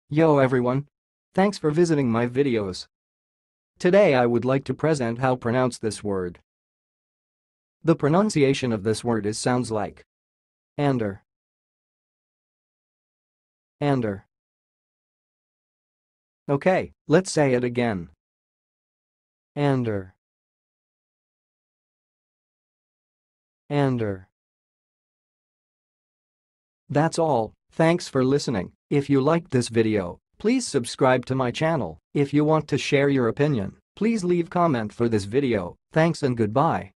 Yo everyone! Thanks for visiting my videos. Today I would like to present how pronounce this word. The pronunciation of this word sounds like Andor. Andor. Okay, let's say it again. Andor. Andor. That's all, thanks for listening. If you liked this video, please subscribe to my channel. If you want to share your opinion, please leave comment for this video. Thanks and goodbye.